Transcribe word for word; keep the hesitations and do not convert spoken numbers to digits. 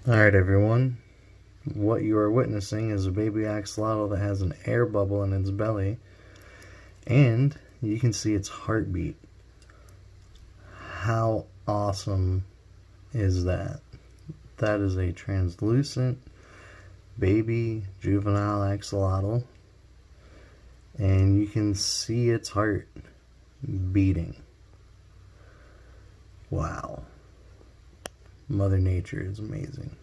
Alright everyone, what you are witnessing is a baby axolotl that has an air bubble in its belly, and you can see its heartbeat. How awesome is that? That is a translucent baby juvenile axolotl, and you can see its heart beating. Wow. Mother Nature is amazing.